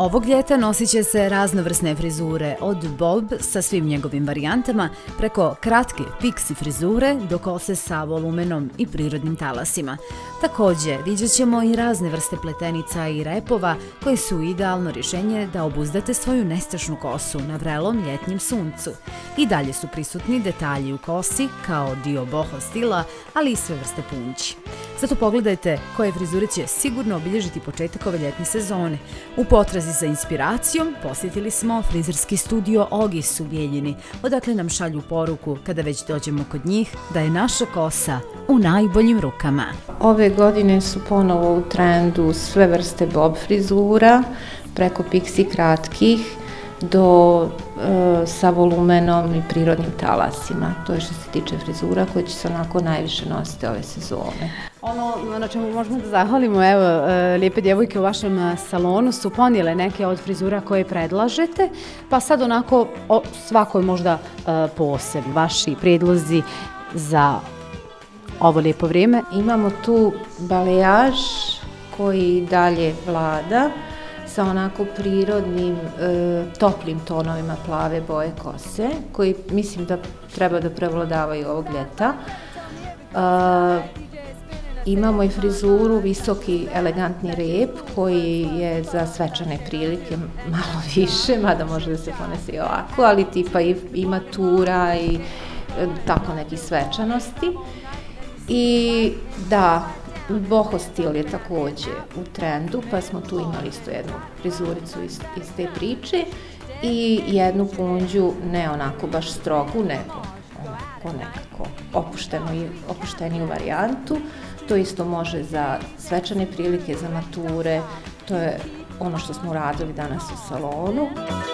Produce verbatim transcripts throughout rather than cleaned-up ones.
Ovog ljeta nosit će se raznovrsne frizure, od bob sa svim njegovim varijantama, preko kratke pixi frizure do kose sa volumenom i prirodnim talasima. Također, viđat ćemo i razne vrste pletenica i repova koji su idealno rješenje da obuzdate svoju nestašnu kosu na vrelom ljetnjem suncu. I dalje su prisutni detalji u kosi kao dio boho stila, ali i sve vrste punći. Zato pogledajte koje frizure će sigurno obilježiti početak ove ljetne sezone. U potrazi za inspiracijom posjetili smo frizerski studio Ogis u Bijeljini, odakle nam šalju poruku kada već dođemo kod njih da je naša kosa u najboljim rukama. Ove godine su ponovo u trendu sve vrste bob frizura, preko pixi kratkih do e, sa volumenom i prirodnim talasima. To je što se tiče frizura koje će se onako najviše nositi ove sezone. Ono na čemu možemo da zahvalimo, evo, lijepe djevojke u vašem salonu su ponijele neke od frizura koje predlažete, pa sad onako o svakoj možda posebno vaši prijedlozi za ovo lijepo vrijeme. Imamo tu balejaž koji dalje vlada sa onako prirodnim, e, toplim tonovima plave boje kose, koji mislim da treba da prevladavaju ovog ljeta. E, Imamo i frizuru, visoki, elegantni rep koji je za svečane prilike malo više, mada može da se ponese i ovako, ali tipa ima tura i tako nekih svečanosti. I da, boho stil je također u trendu, pa smo tu imali isto jednu frizuricu iz, iz te priče i jednu punđu, ne onako baš strogu, nego onako nekako opuštenu, opušteniju varijantu. To isto može za svečane prilike, za mature, to je ono što smo radili danas u salonu.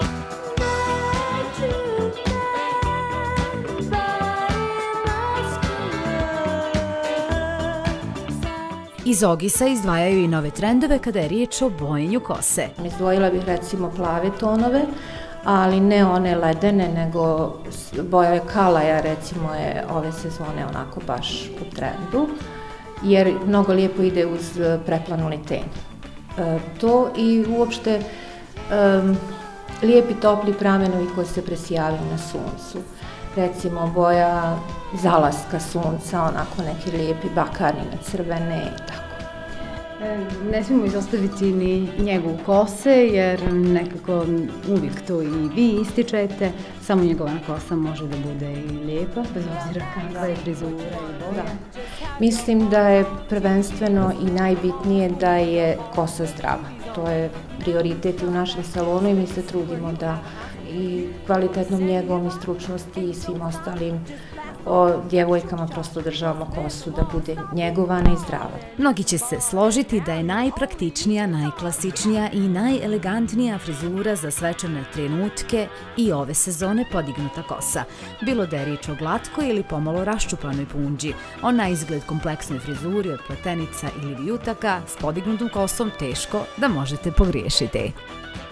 Iz Ogisa izdvajaju i nove trendove kada je riječ o bojenju kose. Izdvojila bih recimo plave tonove, ali ne one ledene, nego boja kalaja recimo je ove sezone onako baš u trendu, jer mnogo lijepo ide uz preplanuli ten. E, to i uopšte e, lijepi topli pramenovi koji se presijavaju na suncu. Recimo boja zalaska sunca, onako neki lijepi bakarni na crvene i tako. Ne smijemo izostaviti ni njegu kose, jer nekako uvijek to i vi ističete, samo njegova kosa može da bude i lijepa, bez obzira kakva je frizura i boja. Mislim da je prvenstveno i najbitnije da je kosa zdrava. To je prioritet i u našem salonu i mi se trudimo da i kvalitetnom njegom i stručnosti i svim ostalim o djevojkama prosto državamo kosu da bude njegovana i zdrava. Mnogi će se složiti da je najpraktičnija, najklasičnija i najelegantnija frizura za svečane trenutke i ove sezone podignuta kosa. Bilo da je riječ o glatkoj ili pomalo raščupanoj punđi, o na izgled kompleksnoj frizuri od pletenica ili vijutaka s podignutom kosom teško da možete pogriješiti.